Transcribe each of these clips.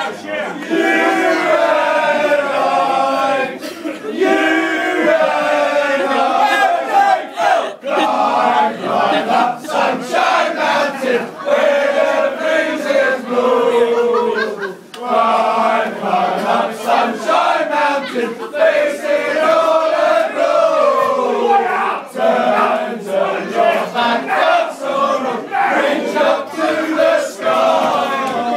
Sunshine Mountain, where the breezes blow. Climb up Sunshine Mountain, facing all aglow. Turn your back on sorrow, reach up to the sky.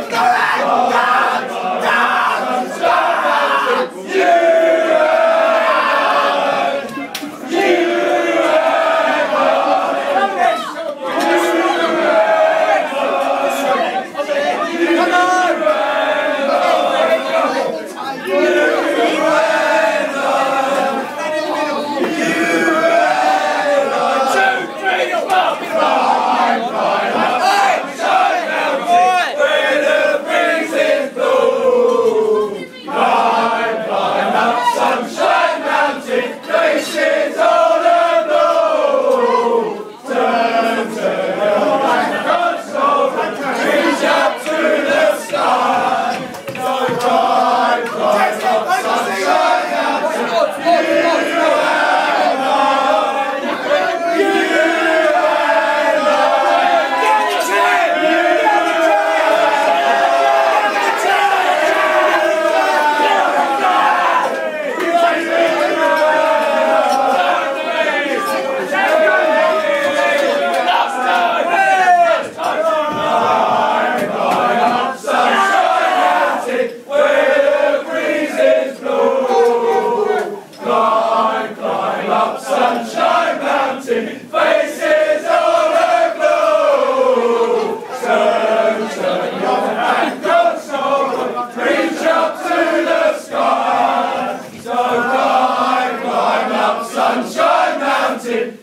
Sunshine Mountain, faces all aglow. Turn your back on sorrow, reach up to the sky. So climb up Sunshine Mountain.